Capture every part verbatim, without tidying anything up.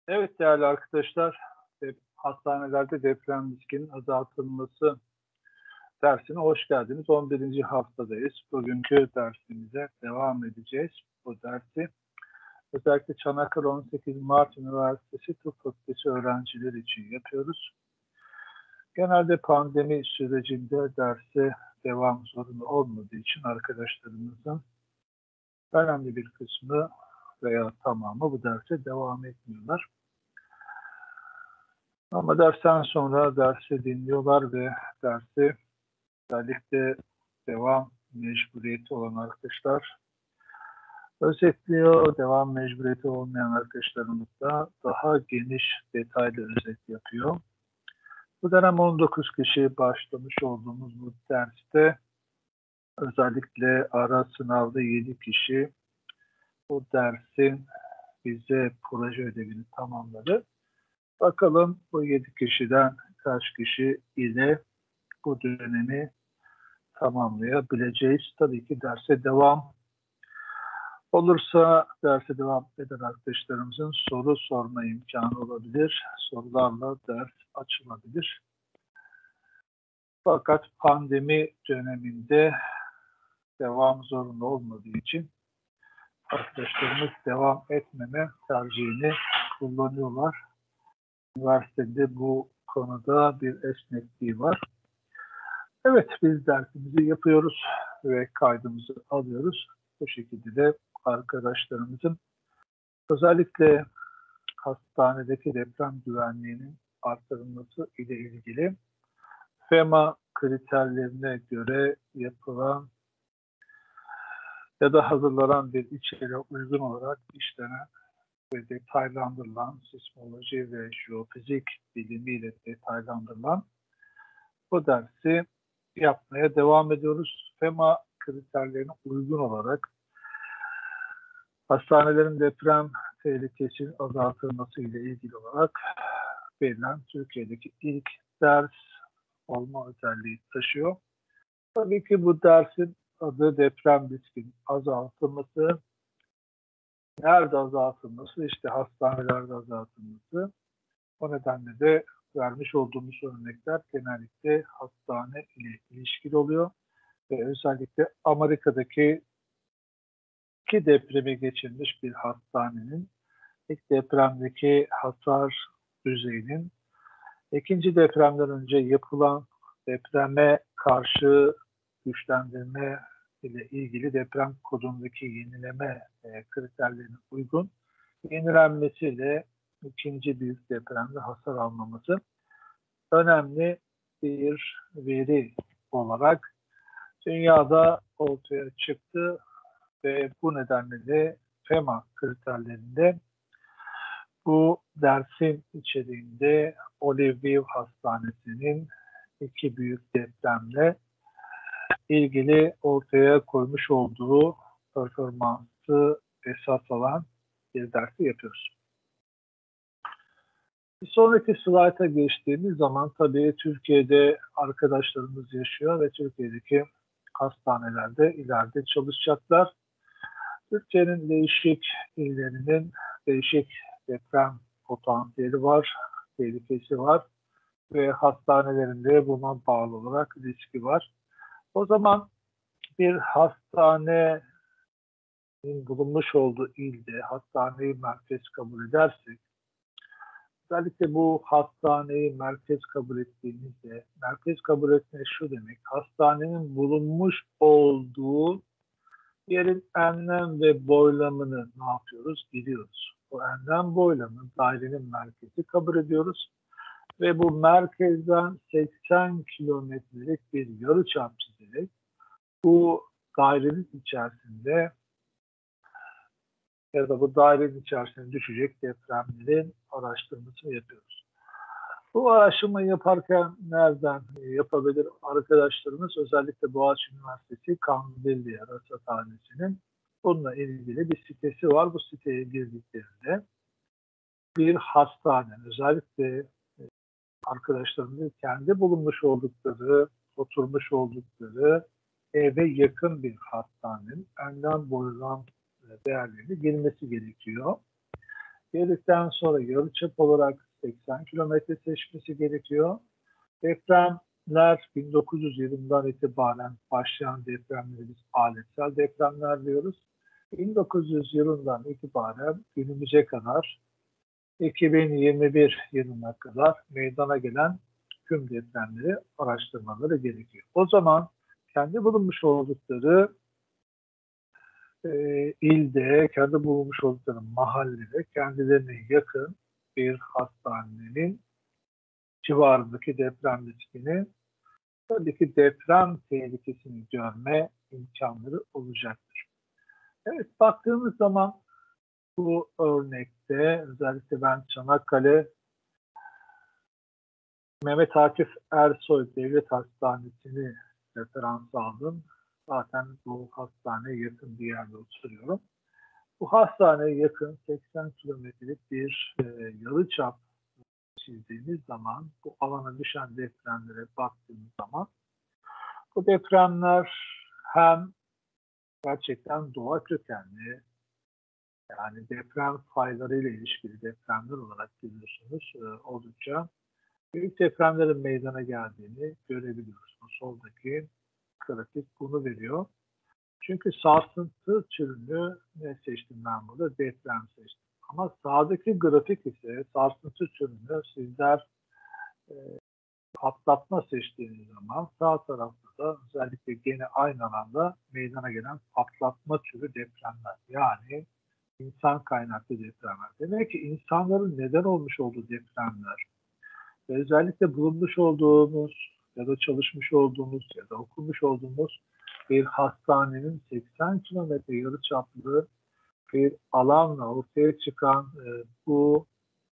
Evet değerli arkadaşlar, dep- hastanelerde deprem riskinin azaltılması dersine hoş geldiniz. on birinci haftadayız. Bugünkü dersimize devam edeceğiz. Bu dersi özellikle Çanakkale on sekiz Mart Üniversitesi Tıp Fakültesi öğrencileri için yapıyoruz. Genelde pandemi sürecinde derse devam zorunlu olmadığı için arkadaşlarımızın önemli bir kısmı veya tamamı bu derse devam etmiyorlar. Ama dersten sonra dersi dinliyorlar ve dersi özellikle devam mecburiyeti olan arkadaşlar özetliyor. Devam mecburiyeti olmayan arkadaşlarımız da daha geniş, detaylı özet yapıyor. Bu dönem on dokuz kişi başlamış olduğumuz bu derste özellikle ara sınavda yedi kişi bu dersin bize proje ödevini tamamladı. Bakalım bu yedi kişiden kaç kişi ile bu dönemi tamamlayabileceğiz. Tabii ki derse devam olursa derse devam eden arkadaşlarımızın soru sorma imkanı olabilir. Sorularla ders açılabilir. Fakat pandemi döneminde devam zorunlu olmadığı için arkadaşlarımız devam etmeme tercihini kullanıyorlar. Üniversitede bu konuda bir esnekliği var. Evet, biz dersimizi yapıyoruz ve kaydımızı alıyoruz. Bu şekilde de arkadaşlarımızın özellikle hastanedeki deprem güvenliğinin artırılması ile ilgili FEMA kriterlerine göre yapılan ya da hazırlanan bir içeriğe uygun olarak işlenen ve detaylandırılan sismoloji ve jeofizik bilimiyle detaylandırılan bu dersi yapmaya devam ediyoruz. FEMA kriterlerine uygun olarak hastanelerin deprem tehlikesinin azaltılması ile ilgili olarak verilen Türkiye'deki ilk ders olma özelliği taşıyor. Tabii ki bu dersin adı deprem riskinin azaltılması. Nerede azaltılması? İşte hastanelerde azaltılması. O nedenle de vermiş olduğumuz örnekler genellikle hastane ile ilişkili oluyor. Ve özellikle Amerika'daki iki depremi geçirmiş bir hastanenin ilk depremdeki hasar düzeyinin ikinci depremden önce yapılan depreme karşı güçlendirme ile ilgili deprem kodundaki yenileme e, kriterlerine uygun yenilenmesiyle ikinci büyük depremde hasar almaması önemli bir veri olarak dünyada ortaya çıktı ve bu nedenle de FEMA kriterlerinde bu dersin içeriğinde Olive Hastanesi'nin iki büyük depremle ilgili ortaya koymuş olduğu performansı esas alan bir dersi yapıyoruz. Bir sonraki slayta geçtiğimiz zaman tabii Türkiye'de arkadaşlarımız yaşıyor ve Türkiye'deki hastanelerde ileride çalışacaklar. Türkiye'nin değişik illerinin değişik deprem potansiyeli var, tehlikesi var ve hastanelerinde buna bağlı olarak riski var. O zaman bir hastanenin bulunmuş olduğu ilde hastaneyi merkez kabul edersek, özellikle bu hastaneyi merkez kabul ettiğimizde, merkez kabul etmek şu demek, hastanenin bulunmuş olduğu yerin enlem ve boylamını ne yapıyoruz? Biliyoruz. Bu enlem boylamı dairenin merkezi kabul ediyoruz. Ve bu merkezden seksen kilometrelik bir yarıçap çizerek bu dairenin içerisinde ya da bu dairenin içerisine düşecek depremlerin araştırmasını yapıyoruz. Bu araştırmayı yaparken nereden yapabilir arkadaşlarımız? Özellikle Boğaziçi Üniversitesi Kandilli Rasathanesi'nin bununla ilgili bir sitesi var. Bu siteye girdiklerinde bir hastane, özellikle arkadaşlarımızın kendi bulunmuş oldukları, oturmuş oldukları eve yakın bir hastanenin enlem boylam değerlerini girmesi gerekiyor. Girdikten sonra yarıçap olarak seksen kilometre seçmesi gerekiyor. Depremler bin dokuz yüz yılından itibaren başlayan depremleri biz aletsel depremler diyoruz. bin dokuz yüz yılından itibaren günümüze kadar iki bin yirmi bir yılına kadar meydana gelen tüm depremleri araştırmaları gerekiyor. O zaman kendi bulunmuş oldukları e, ilde, kendi bulunmuş oldukları mahallede kendilerine yakın bir hastanenin civarındaki deprem riskini, tabii ki deprem tehlikesini görme imkanları olacaktır. Evet, baktığımız zaman bu örnekte özellikle ben Çanakkale Mehmet Akif Ersoy Devlet Hastanesi'ni referans aldım. Zaten bu hastaneye yakın bir yerde oturuyorum. Bu hastaneye yakın seksen kilometrelik bir e, yarıçap çizdiğimiz zaman, bu alana düşen depremlere baktığımız zaman, bu depremler hem gerçekten doğa kökenli, yani deprem faylarıyla ilişkili depremler olarak biliyorsunuz e, oldukça büyük depremlerin meydana geldiğini görebiliyoruz. Bu soldaki grafik bunu veriyor. Çünkü sarsıntı türünü ne seçtim ben burada? Deprem seçtim. Ama sağdaki grafik ise sarsıntı türünü sizler e, patlatma seçtiğiniz zaman sağ tarafta da özellikle gene aynı alanda meydana gelen patlatma türü depremler. Yani insan kaynaklı depremler. Demek ki insanların neden olmuş olduğu depremler ve özellikle bulunmuş olduğumuz ya da çalışmış olduğumuz ya da okumuş olduğumuz bir hastanenin seksen kilometre yarıçaplı bir alanla ortaya çıkan e, bu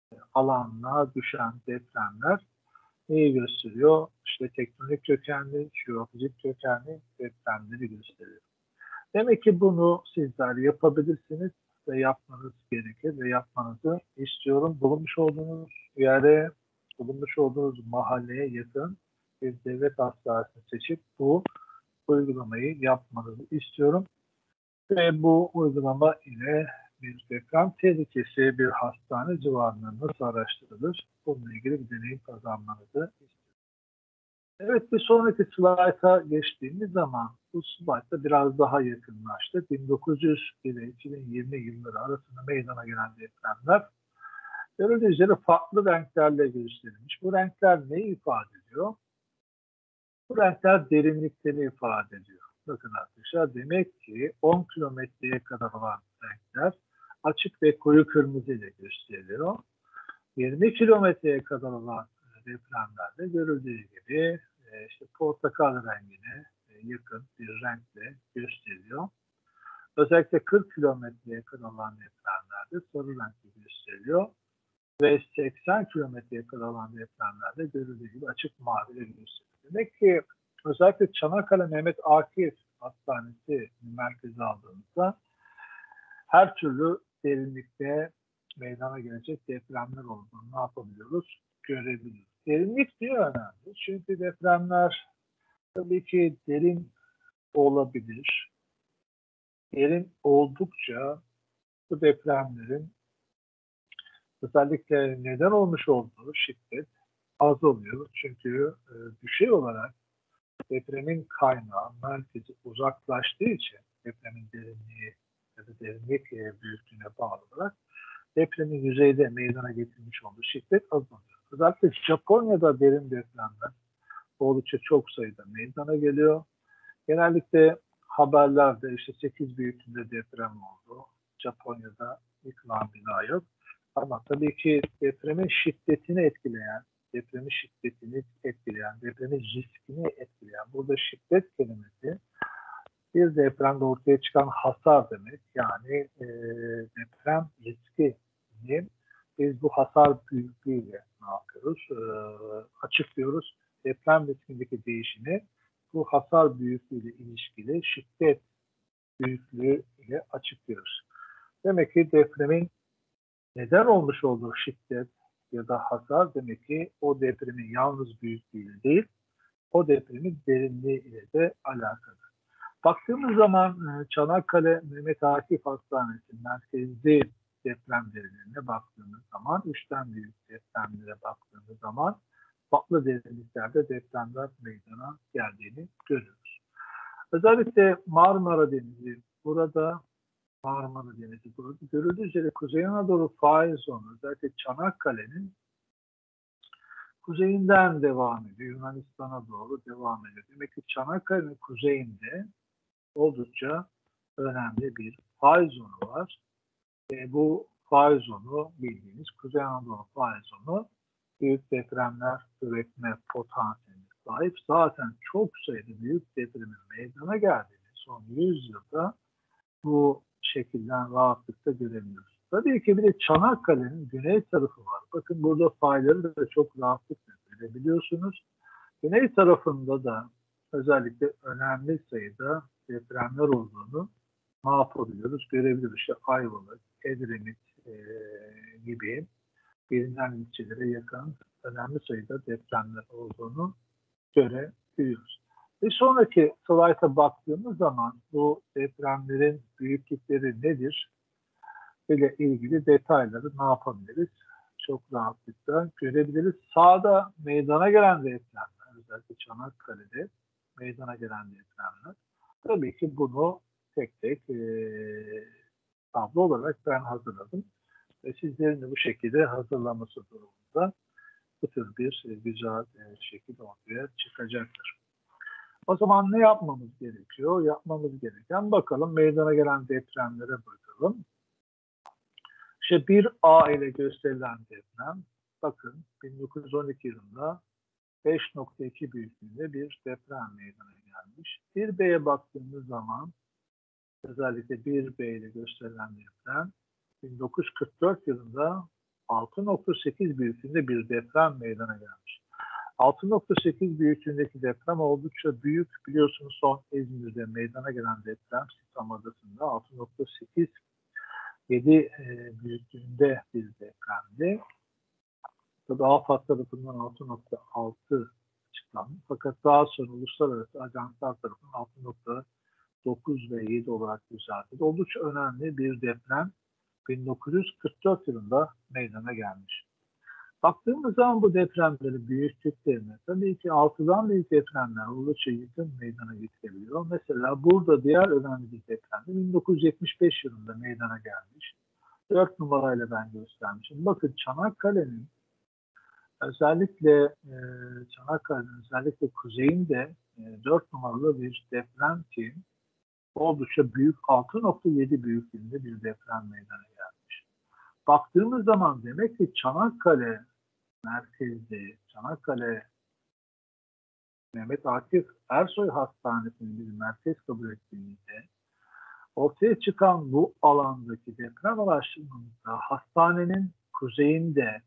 alanla düşen depremler neyi gösteriyor? İşte tektonik kökenli, jeofizik kökenli depremleri gösteriyor. Demek ki bunu sizler yapabilirsiniz ve yapmanız gerekir ve yapmanızı istiyorum. Bulunmuş olduğunuz yere, bulunmuş olduğunuz mahalleye yakın bir devlet hastanesini seçip bu uygulamayı yapmanızı istiyorum. Ve bu uygulama ile bir deprem tehlikesi bir hastane civarında nasıl araştırılır? Bununla ilgili bir deneyim kazanmanızı istiyorum. Evet, bir sonraki slayta geçtiğimiz zaman bu slaytta biraz daha yakınlaştı. bin dokuz yüz ile iki bin yirmi yılları arasında meydana gelen depremler görüldüğü üzere farklı renklerle gösterilmiş. Bu renkler neyi ifade ediyor? Bu renkler derinliklerini ifade ediyor. Bakın arkadaşlar, demek ki on kilometreye kadar olan renkler açık ve koyu kırmızı ile gösteriliyor. yirmi kilometreye kadar olan depremlerde görüldüğü gibi işte portakal rengine yakın bir renkle gösteriyor. Özellikle kırk kilometreye kadar olan depremlerde sarı renkle gösteriliyor. Ve seksen kilometreye kadar olan depremlerde görüldüğü gibi açık mavi ile gösteriyor. Demek ki özellikle Çanakkale Mehmet Akif Hastanesi merkezi aldığımızda her türlü derinlikte meydana gelecek depremler olduğunu ne yapabiliyoruz? Görebiliyoruz. Derinlik diye önemli. Çünkü depremler tabii ki derin olabilir. Derin oldukça bu depremlerin özellikle neden olmuş olduğu şiddet azalıyor. Çünkü e, düşey olarak depremin kaynağı, merkezi uzaklaştığı için depremin derinliği ya da derinlik e, büyüklüğüne bağlı olarak depremin yüzeyde meydana getirmiş olduğu şiddet azalıyor. Özellikle Japonya'da derin depremler oldukça çok sayıda meydana geliyor. Genellikle haberlerde işte sekiz büyüklüğünde deprem oldu. Japonya'da yıkılan bina yok. Ama tabii ki depremin şiddetini etkileyen, depremin şiddetini etkileyen, depremin riskini etkileyen, burada şiddet kelimesi bir depremde ortaya çıkan hasar demek. Yani e, deprem riski diyeyim. Biz bu hasar büyüklüğüyle ne yapıyoruz? E, açıklıyoruz. Deprem riskindeki değişimi bu hasar büyüklüğüyle ilişkili şiddet büyüklüğü ile açıklıyoruz. Demek ki depremin neden olmuş olduğu şiddet ya da hasar demek ki o depremin yalnız büyüklüğüyle değil, o depremin derinliği ile de alakalı. Baktığımız zaman Çanakkale Mehmet Akif Hastanesi merkezi deprem derinliğine baktığımız zaman, üçten büyük depremlere baktığımız zaman farklı derinliklerde depremler meydana geldiğini görüyoruz. Özellikle Marmara Denizi burada, Marmara Denizi burada görüldüğü üzere Kuzey Anadolu fail zonu, özellikle Çanakkale'nin kuzeyinden devam ediyor. Yunanistan'a doğru devam ediyor. Demek ki Çanakkale'nin kuzeyinde oldukça önemli bir fail zonu var. E, bu fail zonu bildiğiniz Kuzey Anadolu fail zonu büyük depremler üretme potansiyeline sahip. Zaten çok sayıda büyük depremin meydana geldiğini son yüz yılda bu şekilden rahatlıkla görebiliyoruz. Tabii ki bir de Çanakkale'nin güney tarafı var. Bakın burada fayları da çok rahatlıkla görebiliyorsunuz. Güney tarafında da özellikle önemli sayıda depremler olduğunu ne yapabiliyoruz? Görebiliyoruz. İşte Ayvalık, Edremit e, gibi bilinen ilçelere yakın önemli sayıda depremler olduğunu görebiliyoruz. Bir sonraki slayta baktığımız zaman bu depremlerin büyüklükleri nedir ile ilgili detayları ne yapabiliriz? Çok rahatlıkla görebiliriz. Sağda meydana gelen depremler, özellikle Çanakkale'de meydana gelen depremler. Tabii ki bunu tek tek e, tablo olarak ben hazırladım. Ve sizlerin de bu şekilde hazırlaması durumunda bu tür bir e, güzel e, şekilde ortaya çıkacaktır. O zaman ne yapmamız gerekiyor? Yapmamız gereken bakalım meydana gelen depremlere bakalım. İşte bir A ile gösterilen deprem, bakın bin dokuz yüz on iki yılında beş nokta iki büyüklüğünde bir deprem meydana gelmiş. bir B'ye baktığımız zaman özellikle bir B ile gösterilen deprem bin dokuz yüz kırk dört yılında altı nokta sekiz büyüklüğünde bir deprem meydana gelmiş. altı nokta sekiz büyüklüğündeki deprem oldukça büyük. Biliyorsunuz son İzmir'de meydana gelen deprem Sitam Adası'nda altı nokta sekiz yedi büyüklüğünde bir depremdi. Tabii AFAD tarafından altı nokta altı açıklandı. Fakat daha sonra uluslararası ajanslar tarafından altı nokta dokuz ve yedi olarak düzeltildi. Oldukça önemli bir deprem bin dokuz yüz kırk dört yılında meydana gelmiş. Baktığımız zaman bu depremlerin büyüklüklerine tabii ki altıdan büyük depremler oldukça yakın meydana getirebiliyor. Mesela burada diğer önemli bir deprem bin dokuz yüz yetmiş beş yılında meydana gelmiş. dört numarayla ben göstermişim. Bakın Çanakkale'nin özellikle e, Çanakkale'nin özellikle kuzeyinde e, dört numaralı bir deprem ki oldukça büyük altı nokta yedi büyüklüğünde bir deprem meydana gelmiş. Baktığımız zaman demek ki Çanakkale merkezde, Çanakkale Mehmet Akif Ersoy Hastanesi'nin bir merkez kabul ettiğimizde ortaya çıkan bu alandaki deprem araştırmamızda hastanenin kuzeyinde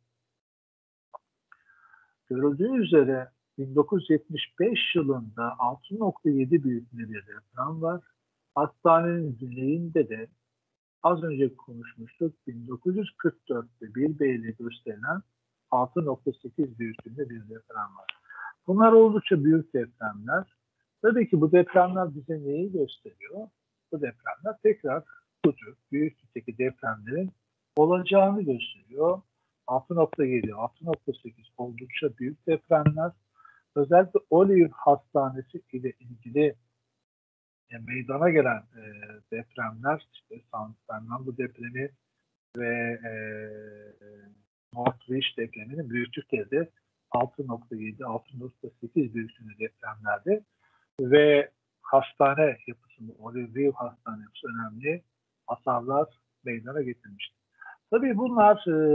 görüldüğü üzere bin dokuz yüz yetmiş beş yılında altı nokta yedi büyüklüğünde bir deprem var. Hastanenin güneyinde de az önce konuşmuştuk bin dokuz yüz kırk dörtte bir B ile gösterilen altı nokta sekiz büyüklüğünde bir deprem var. Bunlar oldukça büyük depremler. Tabii ki bu depremler bize neyi gösteriyor? Bu depremler tekrar bu tür büyüklükteki depremlerin olacağını gösteriyor. altı nokta yedi, altı nokta sekiz oldukça büyük depremler. Özellikle Olive Hastanesi ile ilgili e, meydana gelen e, depremler, işte San Fernando depremi ve e, Northridge depreminin büyüklükleri de altı nokta yedi, altı nokta sekiz büyüklüğünde depremlerde ve hastane yapısında, Olive Hastane yapısı önemli hasarlar meydana getirmiştir. Tabii bunlar e,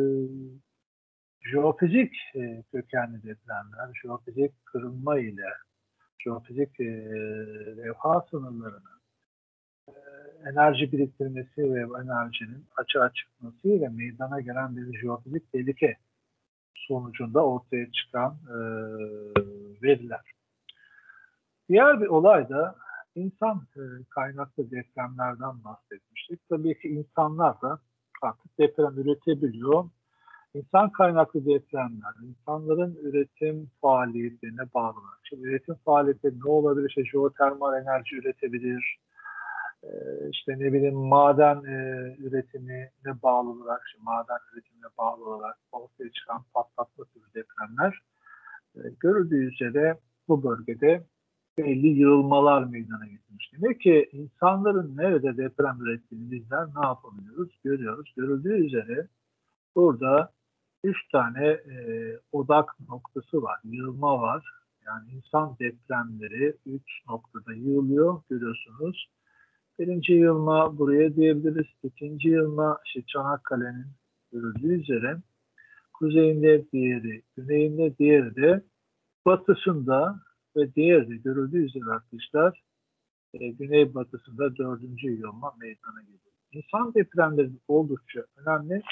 jeofizik e, kökenli depremler, jeofizik kırılma ile jeofizik e, levha sınırlarını e, enerji biriktirmesi ve enerjinin açığa çıkması ile meydana gelen bir jeofizik tehlike sonucunda ortaya çıkan e, veriler. Diğer bir olay da insan e, kaynaklı depremlerden bahsetmiştik. Tabii ki insanlar da artık deprem üretebiliyor. İnsan kaynaklı depremler, insanların üretim faaliyetlerine bağlı. Şimdi üretim faaliyetleri ne olabilir? İşte jeotermal enerji üretebilir, işte ne bileyim maden e, üretimine bağlı olarak, işte maden üretimine bağlı olarak ortaya çıkan patlatma türü depremler e, görüldüğü üzere bu bölgede belli yığılmalar meydana getirmiş. Demek ki insanların nerede deprem ürettiğini bizler ne yapabiliyoruz? Görüyoruz. Görüldüğü üzere burada üç tane e, odak noktası var, yığılma var. Yani insan depremleri üç noktada yığılıyor görüyorsunuz. Birinci yığılma buraya diyebiliriz. İkinci yığılma işte Çanakkale'nin görüldüğü üzere kuzeyinde diğeri, güneyinde diğeri de batısında ve diğeri de görüldüğü üzere arkadaşlar e, güneybatısında dördüncü yığılma meydana geliyor. İnsan depremleri oldukça önemli.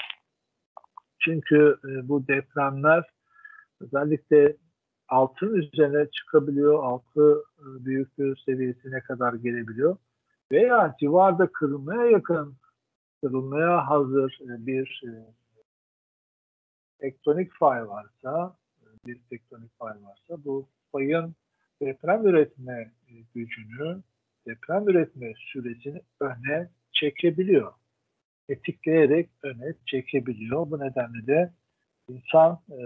Çünkü e, bu depremler özellikle altının üzerine çıkabiliyor, altı e, büyüklüğü seviyesine kadar gelebiliyor. Veya civarda kırılmaya yakın, kırılmaya hazır e, bir e, tektonik fay varsa, e, bir tektonik fay varsa bu fayın deprem üretme e, gücünü, deprem üretme süresini öne çekebiliyor. Etikleyerek öne çekebiliyor. Bu nedenle de insan e,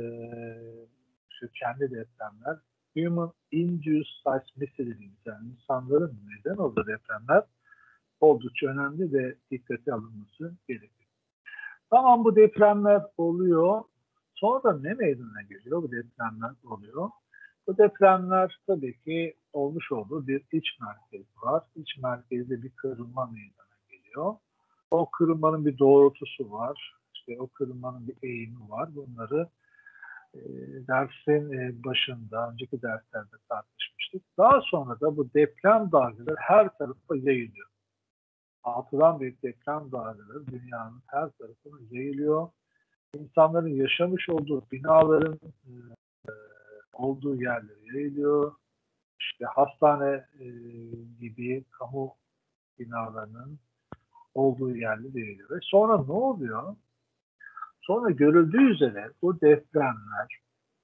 kökenli depremler, human induced seismicity dediğimiz yani insanların neden olduğu depremler oldukça önemli ve dikkate alınması gerekiyor. Tamam bu depremler oluyor. Sonra ne meydana geliyor? Bu depremler oluyor. Bu depremler tabii ki olmuş olduğu bir iç merkez var. İç merkezde bir kırılma meydana geliyor. O kırılmanın bir doğrultusu var. İşte o kırılmanın bir eğimi var. Bunları e, dersin e, başında, önceki derslerde tartışmıştık. Daha sonra da bu deprem dalgaları her tarafa yayılıyor. Altıdan büyük deprem dalgaları dünyanın her tarafına yayılıyor. İnsanların yaşamış olduğu binaların e, olduğu yerlere yayılıyor. İşte hastane e, gibi kamu binalarının olduğu yerlere yayılıyor. Ve sonra ne oluyor? Sonra görüldüğü üzere bu depremler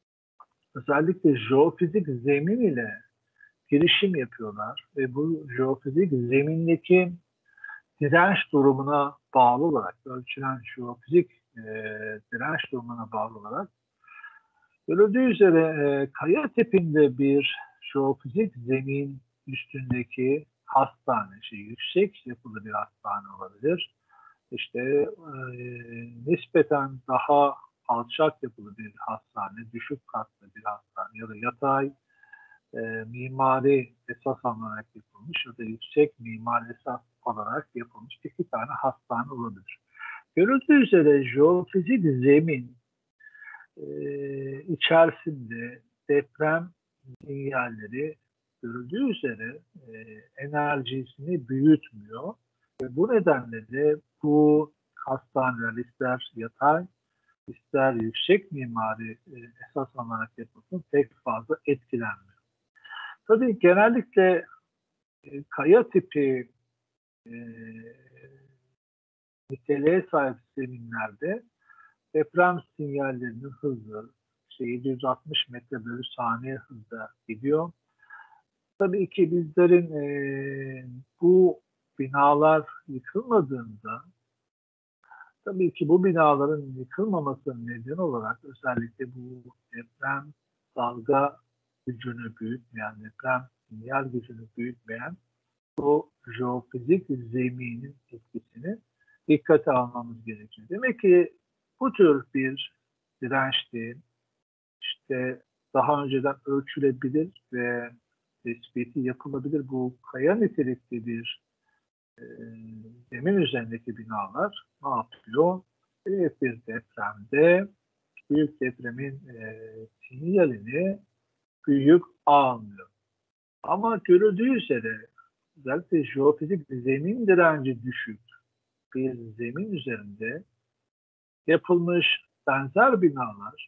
özellikle jeofizik zemin ile girişim yapıyorlar ve bu jeofizik zemindeki direnç durumuna bağlı olarak ölçülen jeofizik e, direnç durumuna bağlı olarak görüldüğü üzere e, kaya tipinde bir jeofizik zemin üstündeki hastane, şey, yüksek yapılı bir hastane olabilir. İşte e, nispeten daha alçak yapılı bir hastane, düşük katlı bir hastane ya da yatay e, mimari esas alarak yapılmış ya da yüksek mimari esas olarak yapılmış iki tane hastane olabilir. Görüldüğü üzere jeofizik zemin e, içerisinde deprem sinyalleri görüldüğü üzere e, enerjisini büyütmüyor. Ve bu nedenle de bu hastaneler ister yatay ister yüksek mimari e, esas alarak yapılsın pek fazla etkilenmiyor. Tabii genellikle e, kaya tipi e, niteliğe sahip zeminlerde deprem sinyallerinin hızı işte yedi yüz altmış metre bölü saniye hızda gidiyor. Tabii ki bizlerin e, bu binalar yıkılmadığında tabii ki bu binaların yıkılmamasının nedeni olarak özellikle bu deprem dalga gücünü büyütmeyen, deprem sinyal gücünü büyütmeyen bu jeofizik zeminin etkisini dikkate almamız gerekiyor. Demek ki bu tür bir dirençli, işte daha önceden ölçülebilir ve tespiti yapılabilir bu kaya nitelikli bir e, zemin üzerindeki binalar ne yapıyor? Büyük bir depremde büyük depremin e, sinyalini büyük almıyor. Ama görüldüğü üzere özellikle jeofizik zemin direnci düşük bir zemin üzerinde yapılmış benzer binalar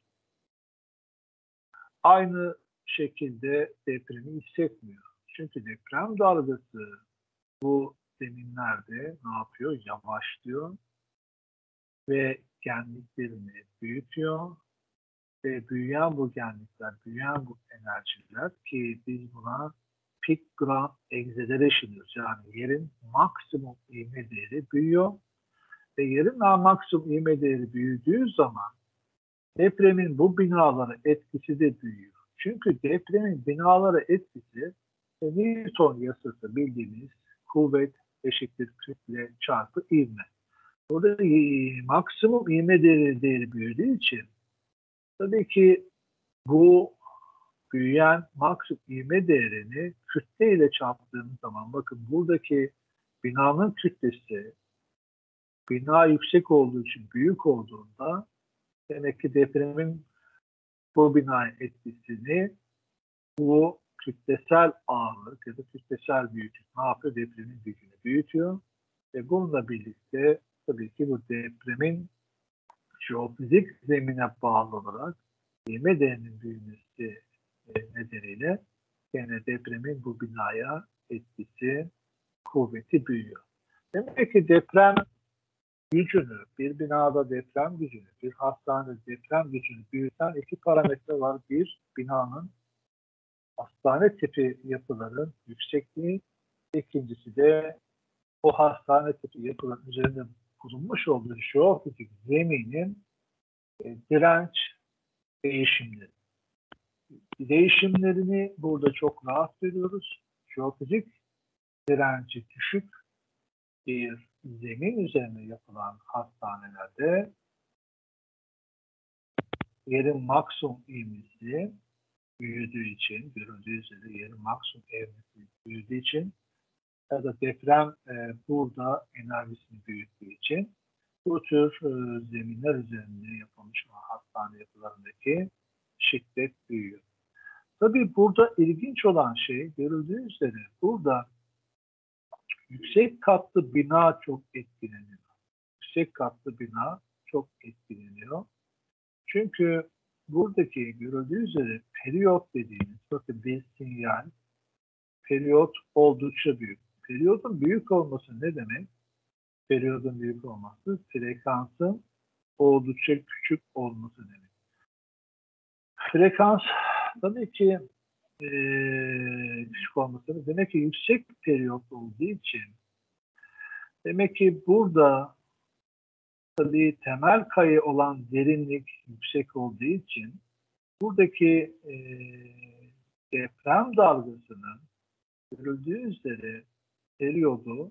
aynı şekilde depremi hissetmiyor. Çünkü deprem dalgası bu zeminlerde ne yapıyor? Yavaşlıyor ve genliklerini büyütüyor ve büyüyen bu genlikler, büyüyen bu enerjiler ki biz buna peak ground acceleration diyoruz. Yani yerin maksimum ivme değeri büyüyor. Ve yerin maksimum ivme değeri büyüdüğü zaman depremin bu binalara etkisi de büyüyor. Çünkü depremin binalara etkisi Newton yasası bildiğimiz kuvvet eşittir kütle çarpı ivme. Burada maksimum ivme değeri, değeri büyüdüğü için tabii ki bu büyüyen maksimum ivme değerini kütle ile çarptığımız zaman bakın buradaki binanın kütlesi bina yüksek olduğu için büyük olduğunda demek ki depremin bu binaya etkisini bu kütlesel ağırlık ya da kütlesel büyüklük ne yapıyor? Depremin gücünü büyütüyor. Ve bununla birlikte tabii ki bu depremin jeofizik zemine bağlı olarak ivme değerinin büyümesi nedeniyle yine depremin bu binaya etkisi, kuvveti büyüyor. Demek ki deprem gücünü, bir binada deprem gücünü, bir hastanede deprem gücünü büyüten iki parametre var. Bir, binanın hastane tipi yapıların yüksekliği, ikincisi de o hastane tipi yapıların üzerinde bulunmuş olduğu jeofizik zeminin e, direnç değişimleri. Değişimlerini burada çok rahat görüyoruz. Jeofizik direnci düşük bir zemin üzerine yapılan hastanelerde yerin maksimum ivmesi büyüdüğü için, görüldüğü üzere yerin maksimum ivmesi büyüdüğü için ya da deprem e, burada enerjisini büyüttüğü için bu tür e, zeminler üzerinde yapılmış olan hastane yapılarındaki şiddet büyüyor. Tabii burada ilginç olan şey görüldüğü üzere burada yüksek katlı bina çok etkileniyor. Yüksek katlı bina çok etkileniyor. Çünkü buradaki görüldüğü üzere periyot dediğimiz bakın bir sinyal periyot oldukça büyük. Periyodun büyük olması ne demek? Periyodun büyük olması frekansın oldukça küçük olması demek. Frekans tabii ki e, küçük olması demek ki yüksek periyot olduğu için demek ki burada tabii temel kayı olan derinlik yüksek olduğu için buradaki e, deprem dalgasının görüldüğü üzere periyodu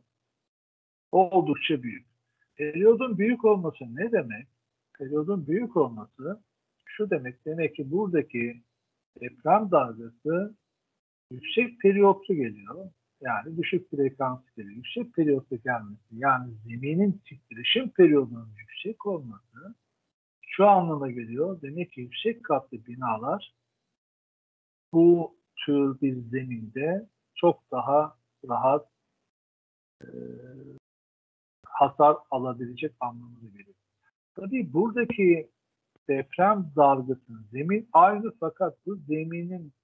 oldukça büyük. Periyodun büyük olması ne demek? Periyodun büyük olması şu demek, demek ki buradaki deprem dalgası yüksek periyotlu geliyor. Yani düşük frekans geliyor. Yüksek periyotlu gelmesi yani zeminin titreşim periyodunun yüksek olması şu anlama geliyor. Demek ki yüksek katlı binalar bu tür bir zeminde çok daha rahat e, hasar alabilecek anlamına geliyor. Tabii buradaki deprem dalgasının zemin aynı fakat bu zeminin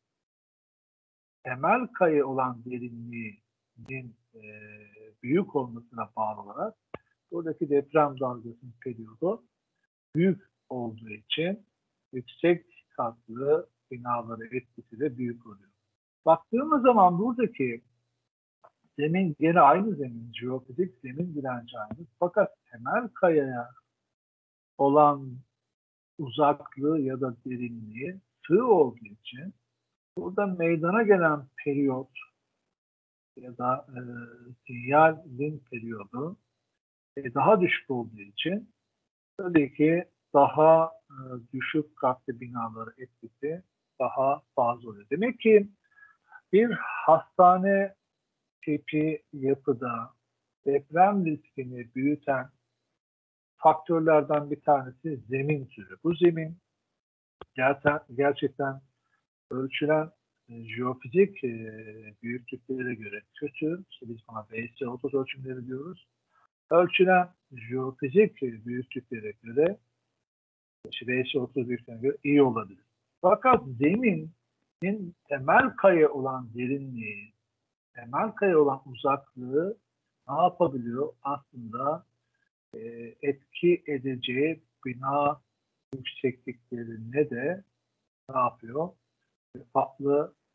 temel kayı olan derinliğinin e, büyük olmasına bağlı olarak buradaki deprem dalgasının periyodu büyük olduğu için yüksek katlı binaları etkisi de büyük oluyor. Baktığımız zaman buradaki zemin gene aynı zemin, jeofizik zemin direnci aynı. Fakat temel kayaya olan uzaklığı ya da derinliği sığ olduğu için burada meydana gelen periyot ya da e, sinyalin periyodu e, daha düşük olduğu için tabii ki daha e, düşük katlı binaları etkisi daha fazla oluyor. Demek ki bir hastane tipi yapıda deprem riskini büyüten faktörlerden bir tanesi zemin türü. Bu zemin gerçekten, gerçekten ölçülen e, jeofizik e, büyüklüklere göre kötü. İşte biz buna B S otuz ölçümleri diyoruz. Ölçülen jeofizik e, büyüklüklere göre işte B S otuz büyüklüğüne göre iyi olabilir. Fakat zeminin temel kaya olan derinliği, temel kaya olan uzaklığı ne yapabiliyor? Aslında e, etki edeceği bina yüksekliklerine de ne yapıyor? Farklı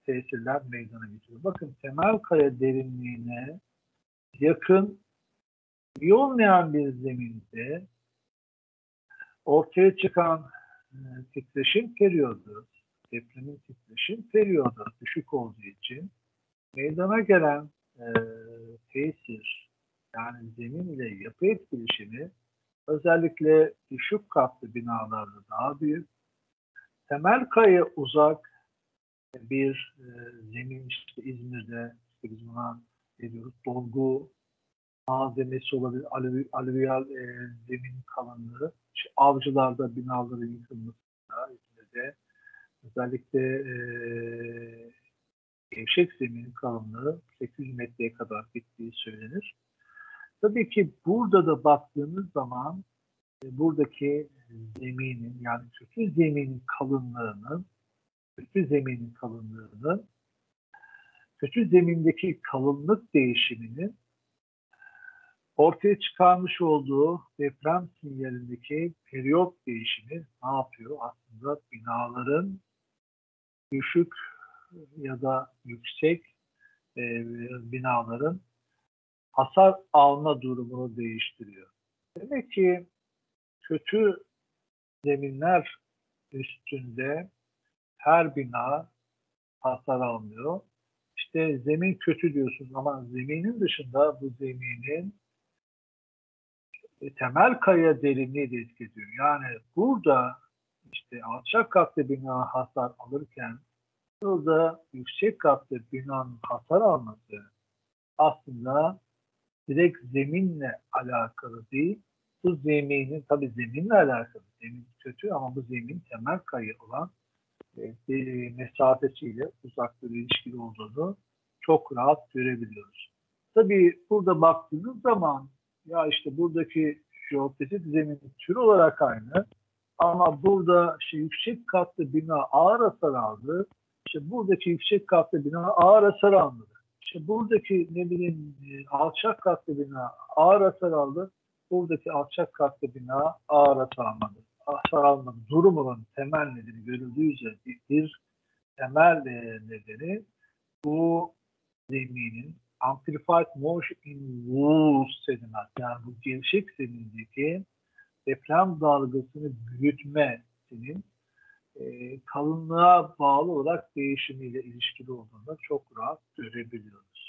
tesirler meydana getiriyor. Bakın temel kaya derinliğine yakın iyi olmayan bir zeminde ortaya çıkan e, titreşim periyodu, depremin titreşim periyodu düşük olduğu için meydana gelen e, tesir, yani zemin ile yapı etkileşimi özellikle düşük katlı binalarda daha büyük. Temel kaya uzak bir e, zemin, işte İzmir'de işte biz buna ne diyoruz, dolgu malzemesi olabilir, alüvi, alüvyal e, zemin kalınlığı, işte Avcılar'da binaların yıkılması, İzmir'de özellikle e, gevşek zeminin kalınlığı sekiz yüz metreye kadar gittiği söylenir. Tabii ki burada da baktığımız zaman e, buradaki zeminin, yani kötü zeminin kalınlığının kötü zeminin kalınlığının kötü zemindeki kalınlık değişiminin ortaya çıkarmış olduğu deprem sinyalindeki periyot değişimi ne yapıyor? Aslında binaların düşük ya da yüksek e, binaların hasar alma durumunu değiştiriyor. Demek ki kötü zeminler üstünde her bina hasar almıyor. İşte zemin kötü diyorsunuz ama zeminin dışında bu zeminin e, temel kaya derinliği de etki ediyor. Yani burada işte alçak katlı bina hasar alırken burada yüksek katlı binanın hasar alması aslında direkt zeminle alakalı değil. Bu zeminin, tabii zeminle alakalı. Zemin kötü ama bu zemin temel kaya olan e, mesafesiyle uzaklığı ilişkili olduğunu çok rahat görebiliyoruz. Tabii burada baktığınız zaman ya işte buradaki jeofizik zemin tür olarak aynı ama burada işte yüksek katlı bina ağır hasar aldı. İşte buradaki yüksek katlı bina ağır hasar almadı. İşte buradaki ne bileyim alçak katlı bina ağır hasar aldı. Buradaki alçak katlı bina ağır hasar almadı. Hasar almadı. Durumunun temel nedeni görüldüğü üzere bir temel nedeni bu zeminin amplified motion in loose sediment, yani bu gevşek zemindeki deprem dalgasını büyütmesinin e, kalınlığa bağlı olarak değişimiyle ilişkili olduğunu çok rahat görebiliyoruz.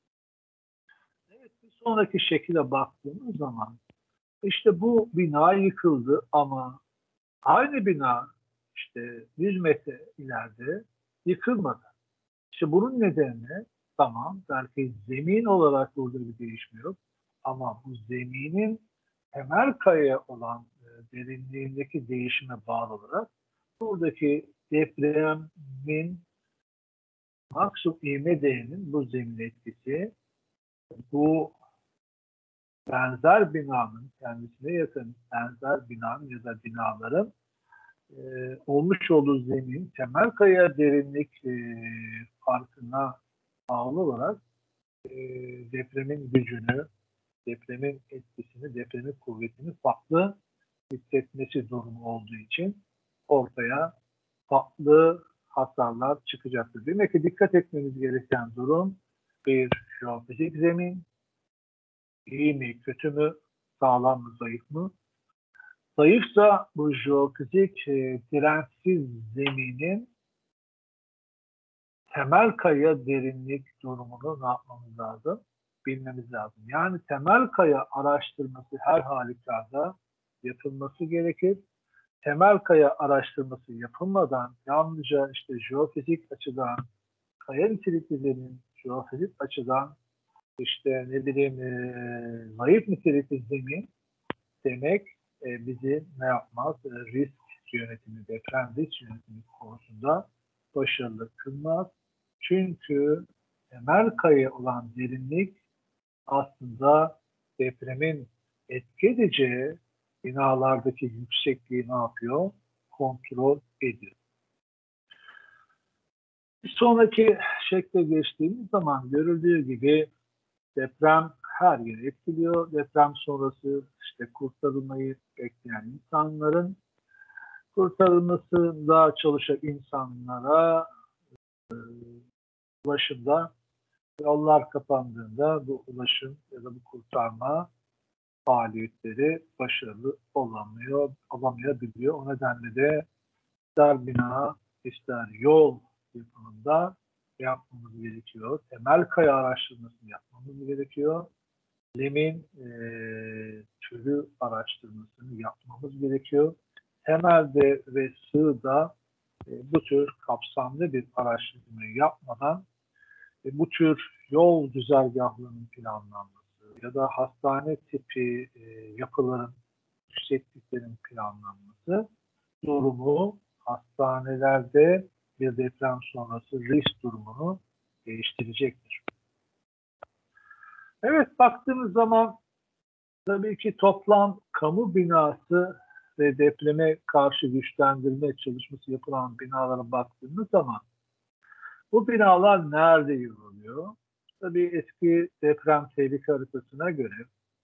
Evet, bir sonraki şekilde baktığımız zaman işte bu bina yıkıldı ama aynı bina işte yüz metre ileride yıkılmadı. İşte bunun nedeni tamam belki zemin olarak burada bir değişme yok ama bu zeminin temel kaya olan e, derinliğindeki değişime bağlı olarak buradaki depremin maksimum ivme değerinin bu zemin etkisi bu benzer binanın kendisine yakın benzer binanın ya da binaların e, olmuş olduğu zemin temel kaya derinlik e, farkına bağlı olarak e, depremin gücünü, depremin etkisini, depremin kuvvetini farklı hissetmesi durumu olduğu için ortaya farklı hasarlar çıkacaktır. Demek ki dikkat etmemiz gereken durum bir jeofizik zemin, iyi mi, kötü mü, sağlam mı, zayıf mı? Zayıfsa bu jeofizik e, dirençsiz zeminin temel kaya derinlik durumunu ne yapmamız lazım? Bilmemiz lazım. Yani temel kaya araştırması her halükarda yapılması gerekir. Temel kaya araştırması yapılmadan yalnızca işte jeofizik açıdan, kaya niteliklerinin jeofizik açıdan işte ne bileyim e, zayıf nitelikli zemin demek e, bizi ne yapmaz? E, risk yönetimi, deprem risk yönetimi konusunda başarılı kılmaz. Çünkü temel kaya olan derinlik aslında depremin etki edeceği binalardaki yüksekliği ne yapıyor? Kontrol ediyor. Bir sonraki şekle geçtiğimiz zaman görüldüğü gibi deprem her yeri etkiliyor. Deprem sonrası işte kurtarılmayı bekleyen insanların kurtarılmasında çalışan insanlara ulaşımda yollar kapandığında bu ulaşım ya da bu kurtarma faaliyetleri başarılı olamıyor, olamayabiliyor. O nedenle de ister bina, ister yol yapımında yapmamız gerekiyor. Temel kaya araştırmasını yapmamız gerekiyor. Zemin e, türü araştırmasını yapmamız gerekiyor. Temelde ve sığda e, bu tür kapsamlı bir araştırmayı yapmadan e, bu tür yol güzergahlarının planlanması ya da hastane tipi e, yapıların, yüksekliklerin planlanması durumu hastanelerde bir deprem sonrası risk durumunu değiştirecektir. Evet, baktığımız zaman tabii ki toplam kamu binası ve depreme karşı güçlendirme çalışması yapılan binalara baktığımız zaman bu binalar nerede yer alıyor? Tabii eski deprem tehlike haritasına göre,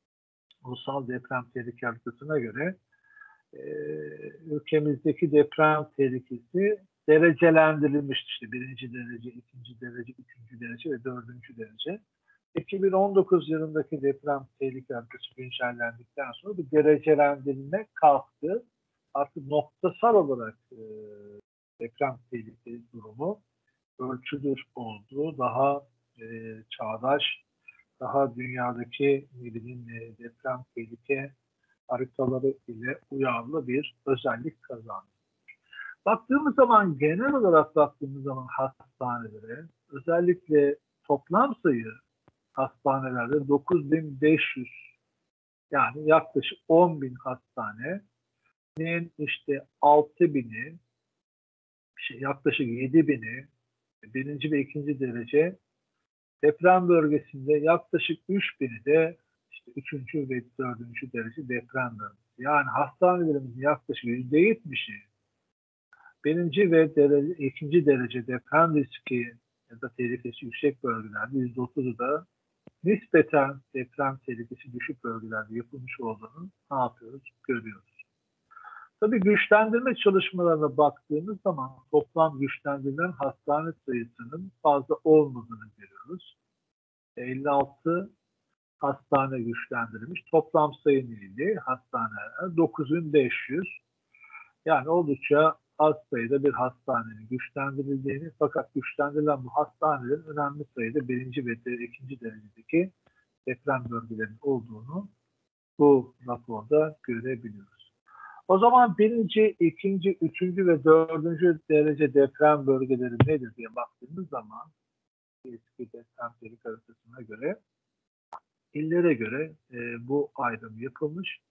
ulusal deprem tehlike haritasına göre e, ülkemizdeki deprem tehlikesi derecelendirilmişti. İşte birinci derece, ikinci derece, üçüncü derece ve dördüncü derece. iki bin on dokuz yılındaki deprem tehlike haritası güncellendikten sonra bir derecelendirilme kalktı. Artık noktasal olarak e, deprem tehlikeli durumu ölçülür olduğu, daha e, çağdaş, daha dünyadaki ne bileyim, e, deprem tehlike haritaları ile uyarlı bir özellik kazandı. Baktığımız zaman, genel olarak baktığımız zaman hastanelere, özellikle toplam sayı hastanelerde dokuz bin beş yüz, yani yaklaşık on bin hastanenin işte altı bini, işte yaklaşık yedi bini birinci ve ikinci derece deprem bölgesinde, yaklaşık üç bini de işte üçüncü ve dördüncü derece deprem bölgesi. Yani hastanelerimizin yaklaşık yüzde yetmişi birinci ve derece, ikinci derece deprem riski ya da tehlikesi yüksek bölgelerde, yüzde otuzu da nispeten deprem tehlikesi düşük bölgelerde yapılmış olduğunu ne yapıyoruz? Görüyoruz. Tabii güçlendirme çalışmalarına baktığımız zaman toplam güçlendirilen hastane sayısının fazla olmadığını görüyoruz. elli altı hastane güçlendirilmiş. Toplam sayı neydi? Hastaneler dokuz bin beş yüz. Yani oldukça az sayıda bir hastanenin güçlendirildiğini, fakat güçlendirilen bu hastanelerin önemli sayıda birinci ve ikinci derecedeki deprem bölgelerinin olduğunu bu raporda görebiliyoruz. O zaman birinci, ikinci, üçüncü ve dördüncü derece deprem bölgeleri nedir diye baktığımız zaman eski deprem tehlike haritasına göre, illere göre e, bu ayrım yapılmış.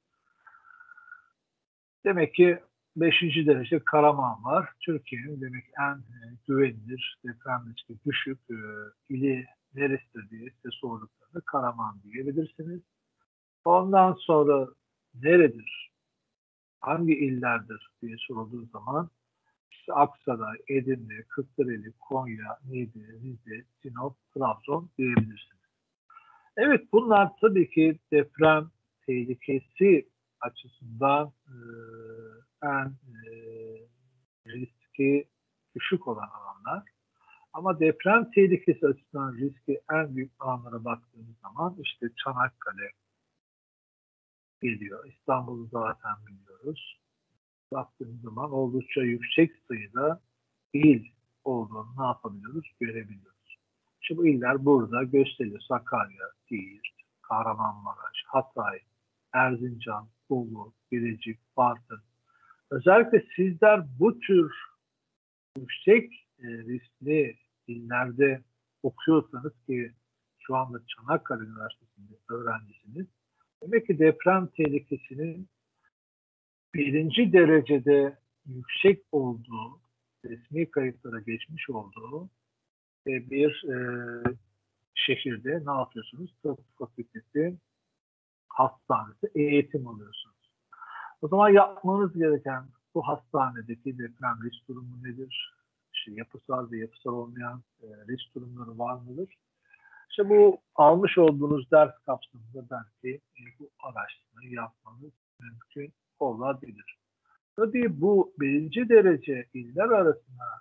Demek ki beşinci derece Karaman var. Türkiye'nin demek en e, güvenilir, deprem riski düşük e, ili neresidir diye size sorduklarında Karaman diyebilirsiniz. Ondan sonra neredir, hangi illerdir diye sorulduğu zaman işte Aksaray, Edirne, Kırklareli, Konya, Niğde, Rize, Sinop, Trabzon diyebilirsiniz. Evet, bunlar tabii ki deprem tehlikesi açısından e, en e, riski düşük olan alanlar. Ama deprem tehlikesi açısından riski en büyük alanlara baktığımız zaman işte Çanakkale geliyor. İstanbul'u zaten biliyoruz. Baktığımız zaman oldukça yüksek sayıda il olduğunu ne yapabiliyoruz? Görebiliyoruz. Şimdi bu iller burada gösteriyor. Sakarya, Siirt, Kahramanmaraş, Hatay, Erzincan, Bolu, Bilecik, Bartın. Özellikle sizler bu tür yüksek e, riskli illerde okuyorsanız, ki şu anda Çanakkale Üniversitesi'nde öğrencisiniz, demek ki deprem tehlikesinin birinci derecede yüksek olduğu, resmi kayıtlara geçmiş olduğu e, bir e, şehirde ne yapıyorsunuz? Tıp fakültesi, hastanesi eğitim alıyorsunuz. O zaman yapmanız gereken, bu hastanedeki deprem risk durumu nedir? İşte yapısal ve yapısal olmayan e, risk durumları var mıdır? İşte bu almış olduğunuz ders kapsamında belki e, bu araştırmayı yapmanız mümkün olabilir. Tabii bu birinci derece iller arasına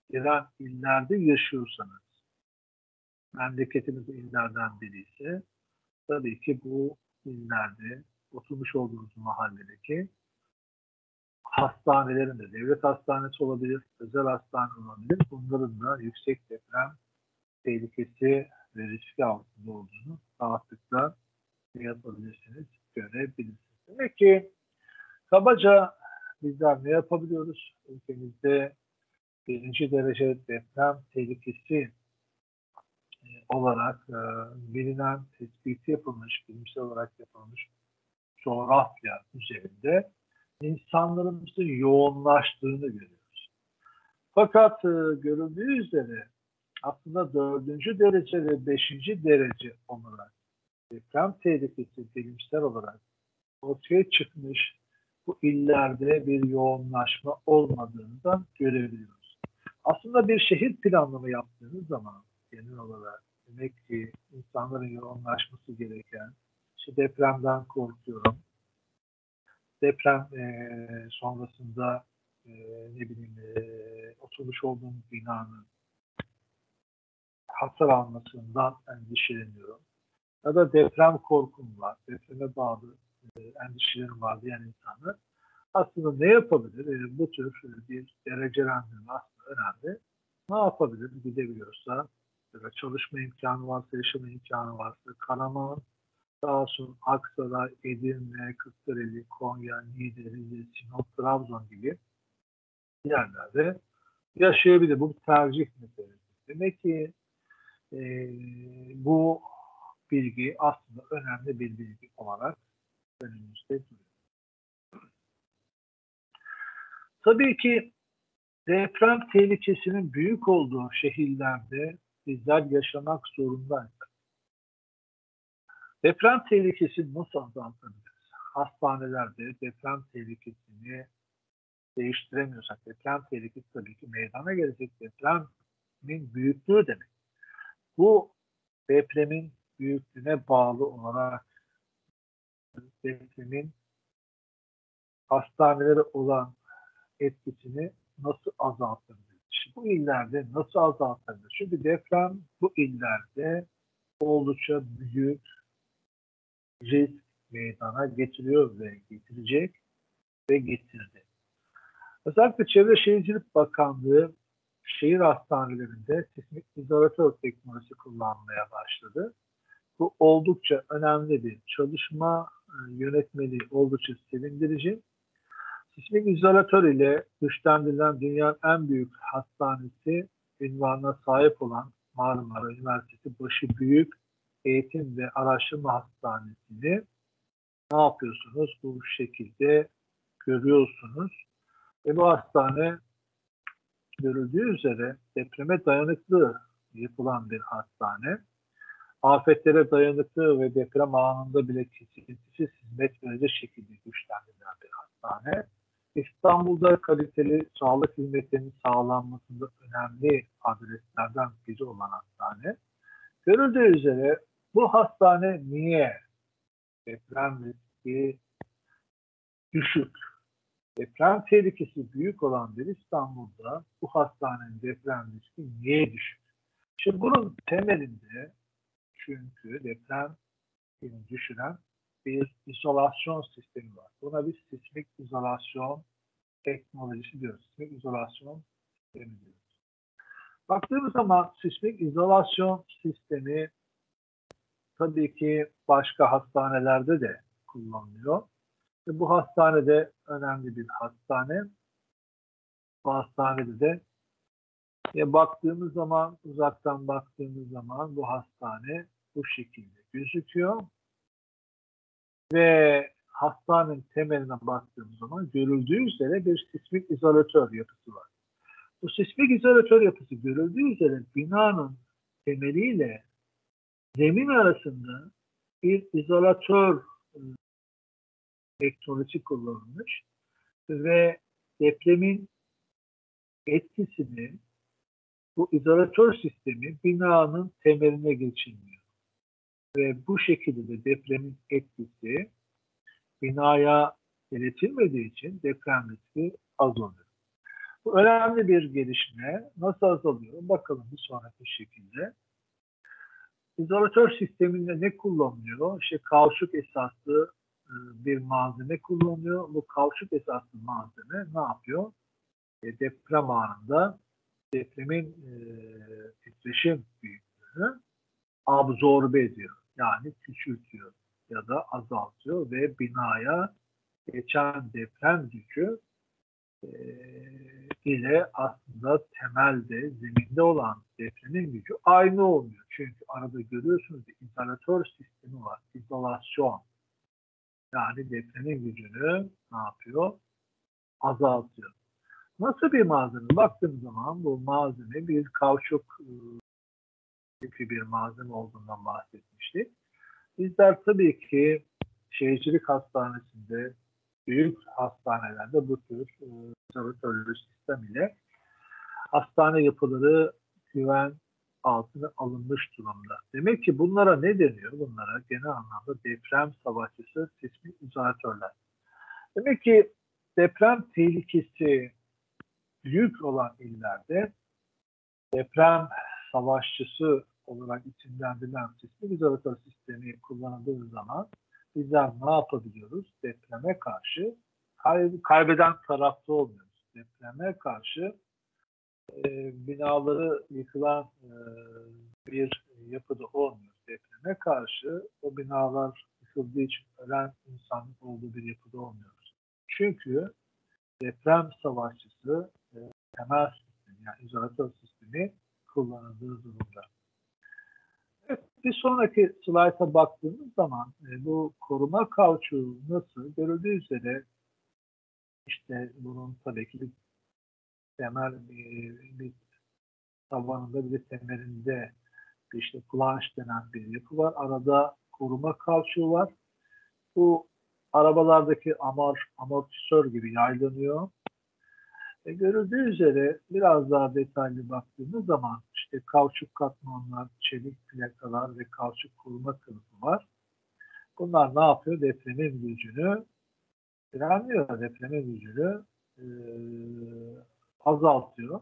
giren illerde yaşıyorsanız, memleketiniz illerden biri ise tabii ki bu illerde oturmuş olduğunuz mahalledeki hastanelerin de devlet hastanesi olabilir, özel hastane olabilir. Bunların da yüksek deprem tehlikesi ve riski altında olduğunu rahatlıkla yapabilirsiniz, görebilirsiniz. Demek ki kabaca bizler ne yapabiliyoruz? Ülkemizde birinci derece deprem tehlikesi olarak e, bilinen, tespiti yapılmış, bilimsel olarak yapılmış coğrafya üzerinde insanlarımızın yoğunlaştığını görüyoruz. Fakat e, görüldüğü üzere aslında dördüncü derece ve beşinci derece olarak deprem tehlikesi bilimsel olarak ortaya çıkmış bu illerde bir yoğunlaşma olmadığını da görebiliyoruz. Aslında bir şehir planlama yaptığınız zaman genel olarak demek ki insanların yoğunlaşması gereken, işte depremden korkuyorum, deprem e, sonrasında e, ne bileyim e, oturmuş olduğum binanın hasar almasından endişeleniyorum. Ya da deprem korkum var, depreme bağlı e, endişelerim var diyen insanlar aslında ne yapabilir? E, bu tür bir derecelendirme aslında önemli. Ne yapabilir? Gidebiliyorsa, ya da çalışma imkanı varsa, yaşama imkanı varsa, Karaman, Samsun, Aksaray, Edirne, Kırklareli, Konya, Niğde, Rize, Sinop, Trabzon gibi yerlerde yaşayabilir. Bu bir tercih meselesi. Demek ki e, bu bilgi aslında önemli bir bilgi olarak önümüzde duruyor. Tabii ki deprem tehlikesinin büyük olduğu şehirlerde bizler yaşamak zorundayız. Deprem tehlikesini nasıl azaltabiliriz? Hastanelerde deprem tehlikesini değiştiremiyorsak, deprem tehlikesi tabii ki meydana gelecek depremin büyüklüğü demek. Bu depremin büyüklüğüne bağlı olarak depremin hastanelere olan etkisini nasıl azaltabiliriz? Şimdi bu illerde nasıl azaltabiliriz? Çünkü deprem bu illerde oldukça büyük risk meydana getiriyor ve getirecek ve getirdi. Özellikle Çevre Şehircilik Bakanlığı şehir hastanelerinde sismik izolatör teknolojisi kullanmaya başladı. Bu oldukça önemli bir çalışma, yönetmeliği oldukça sevindirici. Sismik izolatör ile güçlendirilen dünyanın en büyük hastanesi ünvanına sahip olan Marmara Üniversitesi Başıbüyük Eğitim ve Araştırma Hastanesi'ni ne yapıyorsunuz? Bu şekilde görüyorsunuz. Ve bu hastane görüldüğü üzere depreme dayanıklı yapılan bir hastane. Afetlere dayanıklı ve deprem anında bile kesintisiz hizmet verecek şekilde güçlendirilen bir hastane. İstanbul'da kaliteli sağlık hizmetlerinin sağlanmasında önemli adreslerden biri olan hastane. Görüldüğü üzere bu hastane niye deprem riski düşük, deprem tehlikesi büyük olan bir İstanbul'da bu hastanenin deprem riski niye düşük? Şimdi bunun temelinde çünkü deprem düşüren bir izolasyon sistemi var. Buna biz sismik izolasyon teknolojisi diyoruz. Sismik izolasyon sistemi diyoruz. Baktığımız zaman sismik izolasyon sistemi tabii ki başka hastanelerde de kullanılıyor. Ve bu hastanede önemli bir hastane. Bu hastanede de e, baktığımız zaman, uzaktan baktığımız zaman bu hastane bu şekilde gözüküyor. Ve hastanenin temeline baktığımız zaman görüldüğü üzere bir sismik izolatör yapısı var. Bu sismik izolatör yapısı görüldüğü üzere binanın temeliyle zemin arasında bir izolatör teknolojisi kullanılmış ve depremin etkisini bu izolatör sistemi binanın temeline geçirmiyor. Ve bu şekilde de depremin etkisi binaya iletilmediği için deprem riski az oluyor. Bu önemli bir gelişme. Nasıl azalıyor? Bakalım bir sonraki şekilde. İzolatör sisteminde ne kullanılıyor? İşte kauçuk esaslı e, bir malzeme kullanılıyor. Bu kauçuk esaslı malzeme ne yapıyor? E, deprem anında depremin e, titreşim büyüklüğünü absorbe ediyor. Yani küçültüyor ya da azaltıyor ve binaya geçen deprem gücü e, ile aslında temelde, zeminde olan depremin gücü aynı olmuyor. Çünkü arada görüyorsunuz bir izolatör sistemi var. İzolasyon. Yani depremin gücünü ne yapıyor? Azaltıyor. Nasıl bir malzeme? Baktığım zaman bu malzeme bir kauçuk tipi bir malzeme olduğundan bahsetmiştik. Bizler tabii ki şehircilik hastanesinde, büyük hastanelerde bu tür e, izolatörlü sistem ile hastane yapıları güven altına alınmış durumda. Demek ki bunlara ne deniyor? Bunlara genel anlamda deprem savaşçısı sismik izolatörler. Demek ki deprem tehlikesi büyük olan illerde deprem savaşçısı olarak isimlendirilen sismik izolatör sistemi kullanıldığı zaman bizler ne yapabiliyoruz? Depreme karşı kaybeden tarafta olmuyoruz. Depreme karşı e, binaları yıkılan e, bir yapıda olmuyoruz. Depreme karşı o binalar yıkıldığı için ölen insanın olduğu bir yapıda olmuyoruz. Çünkü deprem savaşçısı e, temel sistemi yani izolatör sistemi kullanıldığı durumda. Evet, bir sonraki slayta baktığımız zaman e, bu koruma kauçuğu nasıl? Görüldüğü üzere işte bunun tabii ki bir temel bir, bir tabanında bir de temelinde işte flanş denen bir yapı var. Arada koruma kauçuğu var. Bu arabalardaki amor, amortisör gibi yaylanıyor. E, görüldüğü üzere biraz daha detaylı baktığımız zaman işte kauçuk katmanlar, çelik plakalar ve kauçuk koruma kılıfı var. Bunlar ne yapıyor? Depremin gücünü frenliyor. Depremin gücünü e, azaltıyor.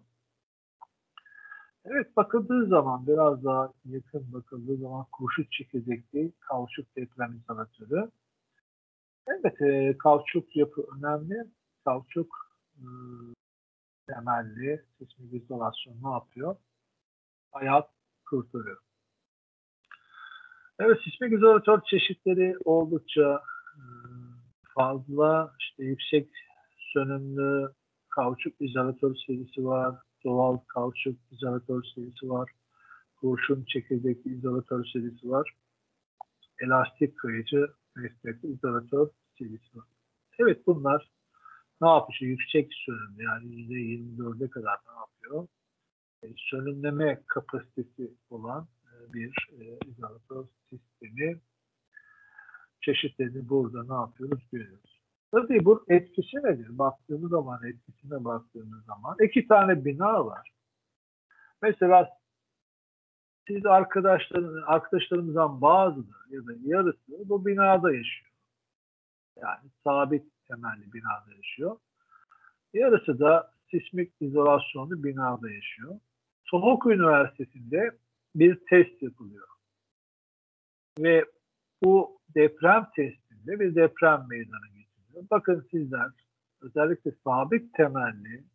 Evet bakıldığı zaman biraz daha yakın bakıldığı zaman kurşun çekirdekli kauçuk deprem izolatörü. Evet e, kauçuk yapı önemli. Kauçuk e, temelli sismik izolasyon ne yapıyor? Hayat kurtarıyor. Evet, sismik izolatör çeşitleri oldukça e, fazla. İşte yüksek sönümlü kauçuk izolatör serisi var. Doğal kauçuk izolatör serisi var. Kurşun çekirdekli izolatör serisi var. Elastik kayıcı destekli izolatör serisi var. Evet bunlar ne yapıyor? Yüksek sönümlü yani yüzde yirmi dörde kadar ne yapıyor? Sönümleme kapasitesi olan bir e, izolatör sistemi çeşitlerini burada ne yapıyoruz görüyoruz. Tabii bu etkisi nedir? Baktığımız zaman etkisine baktığımız zaman iki tane bina var. Mesela siz arkadaşların, arkadaşlarımızdan bazıları ya da yarısı bu binada yaşıyor. Yani sabit temelli binada yaşıyor. Yarısı da sismik izolasyonlu binada yaşıyor. Soğuk Üniversitesi'nde bir test yapılıyor. Ve bu deprem testinde bir deprem meydana getiriyor. Bakın sizler özellikle sabit temelli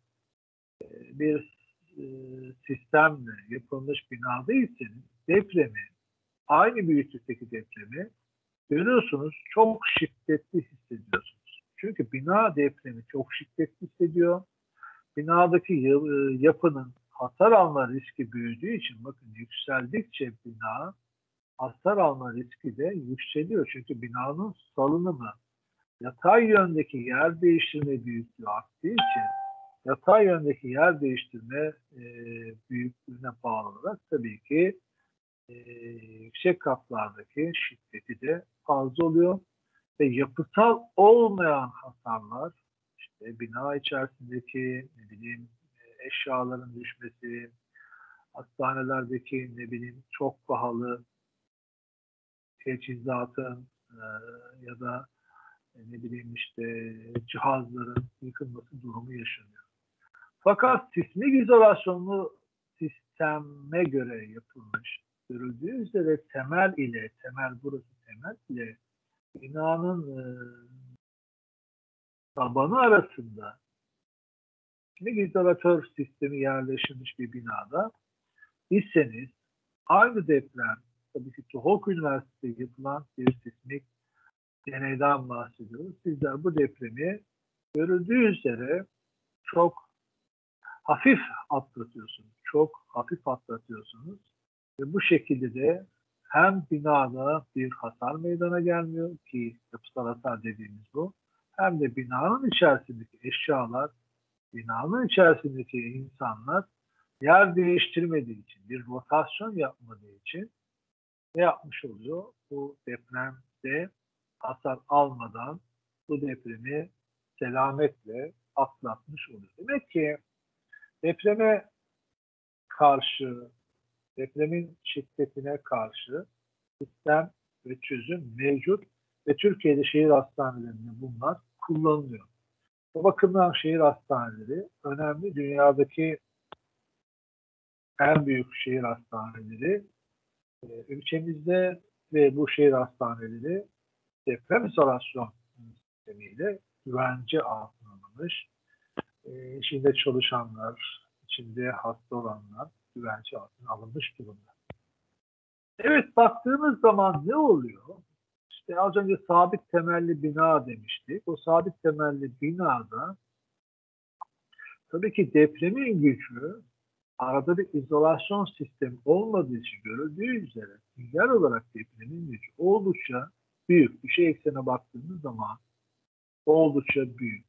bir e, sistemle yapılmış binadaysanız depremi, aynı büyüklükteki depremi görüyorsunuz çok şiddetli hissediyorsunuz. Çünkü bina depremi çok şiddetli hissediyor. Binadaki yapının hasar alma riski büyüdüğü için bakın yükseldikçe bina hasar alma riski de yükseliyor. Çünkü binanın salınımı yatay yöndeki yer değiştirme büyüklüğü arttığı için yatay yöndeki yer değiştirme e, büyüklüğüne bağlı olarak tabii ki e, yüksek katlardaki şiddeti de fazla oluyor ve yapısal olmayan hasarlar işte bina içerisindeki ne bileyim eşyaların düşmesi, hastanelerdeki ne bileyim çok pahalı teçhizatın e, ya da e, ne bileyim işte cihazların yıkılması durumu yaşanıyor. Fakat sismik izolasyonlu sisteme göre yapılmış. Görüldüğü üzere temel ile, temel burası temel ile binanın e, tabanı arasında sismik izolatör sistemi yerleştirilmiş bir binada iseniz aynı deprem, tabii ki Tohoku Üniversitesi'de yapılan bir sismik deneyden bahsediyoruz. Sizler bu depremi görüldüğü üzere çok hafif atlatıyorsunuz. Çok hafif atlatıyorsunuz. Ve bu şekilde de hem binada bir hasar meydana gelmiyor ki yapısal hasar dediğimiz bu. Hem de binanın içerisindeki eşyalar, binanın içerisindeki insanlar yer değiştirmediği için, bir rotasyon yapmadığı için ne yapmış oluyor? Bu depremde hasar almadan bu depremi selametle atlatmış oluyor. Demek ki depreme karşı, depremin şiddetine karşı sistem ve çözüm mevcut ve Türkiye'de şehir hastanelerinde bunlar kullanılıyor. Bu bakımdan şehir hastaneleri önemli. Dünyadaki en büyük şehir hastaneleri e, ülkemizde ve bu şehir hastaneleri deprem izolasyon sistemiyle güvence altına alınmış. E, içinde çalışanlar, içinde hasta olanlar güvence altına alınmış durumda. Evet, baktığımız zaman ne oluyor? İşte az önce sabit temelli bina demiştik. O sabit temelli binada tabii ki depremin gücü arada bir izolasyon sistemi olmadığı için görüldüğü üzere yer olarak depremin gücü oldukça büyük. Bir şey eksene baktığımız zaman oldukça büyük.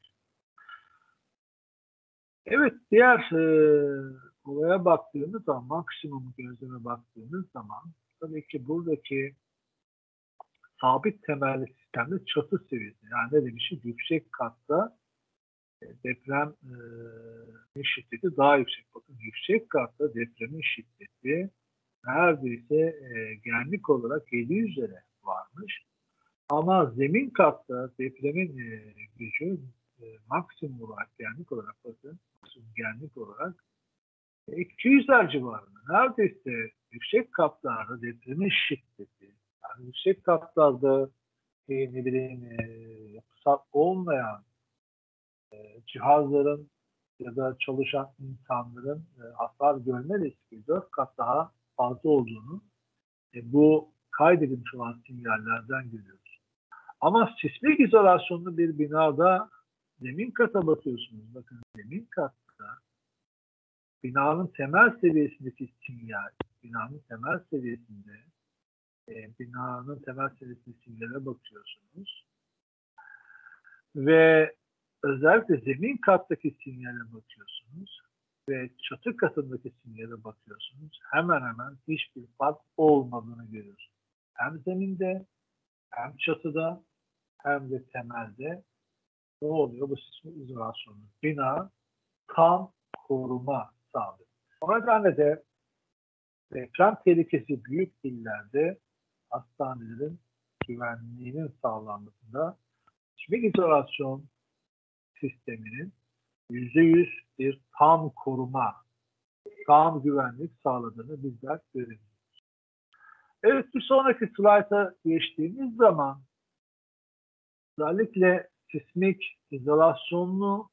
Evet, diğer e, olaya baktığımız zaman, maksimum gözleme baktığımız zaman tabii ki buradaki sabit temelli sistemde çatı seviyesi, yani ne demişim, yüksek katta e, deprem e, şiddeti daha yüksek. Bakın, yüksek katta depremin şiddeti neredeyse e, genlik olarak yedi üzere varmış. Ama zemin katta depremin e, gücü e, maksimum olarak, genlik olarak bakın, maksimum genlik olarak e, iki yüzler civarında. Neredeyse yüksek katlarda depremin şiddeti, yani yüksek katlarda e, ne bileyim e, yapısal olmayan e, cihazların ya da çalışan insanların e, hasar görme riski dört kat daha fazla olduğunu e, bu kaydedilmiş olan sinyallerden görüyoruz. Ama sismik izolasyonlu bir binada zemin kata bakıyorsunuz. Bakın, zemin katta binanın temel seviyesindeki sinyal, binanın temel seviyesinde e, binanın temel seviyesindeki sinyale bakıyorsunuz. Ve özellikle zemin kattaki sinyale bakıyorsunuz ve çatı katındaki sinyale bakıyorsunuz. Hemen hemen hiçbir fark olmadığını görüyorsunuz. Hem zeminde, hem çatıda, hem de temelde ne oluyor? Bu sismik izolasyonu. Bina tam koruma sağlıyor. O nedenle de deprem tehlikesi büyük illerde hastanelerin güvenliğinin sağlanmasında sismik izolasyon sisteminin yüzde yüz bir tam koruma, tam güvenlik sağladığını bizler görüyoruz. Evet, bir sonraki slayta geçtiğimiz zaman özellikle sismik izolasyonlu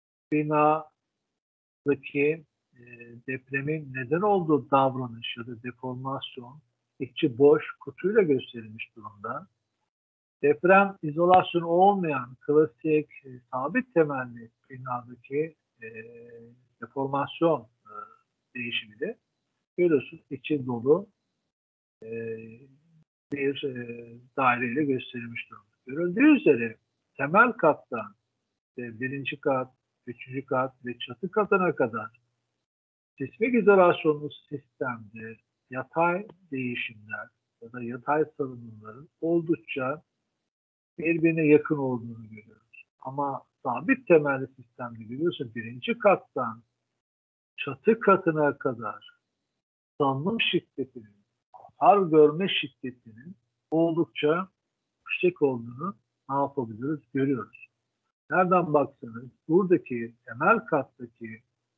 binadaki e, depremin neden olduğu davranış ya da deformasyon içi boş kutuyla gösterilmiş durumda. Deprem izolasyonu olmayan klasik e, sabit temelli binadaki e, deformasyon e, değişimi de görüyorsunuz, içi dolu e, bir e, daireyle gösterilmiş durumda. Görüldüğü üzere temel kattan e, birinci kat, üçüncü kat ve çatı katına kadar sismik izolasyonlu sistemde yatay değişimler ya da yatay salınımların oldukça birbirine yakın olduğunu görüyoruz. Ama sabit temelli sistemde görüyorsun, birinci kattan çatı katına kadar salınım şiddetinin, hasar görme şiddetinin oldukça yüksek olduğunu ne yapabiliriz? Görüyoruz. Nereden baksanız buradaki temel kattaki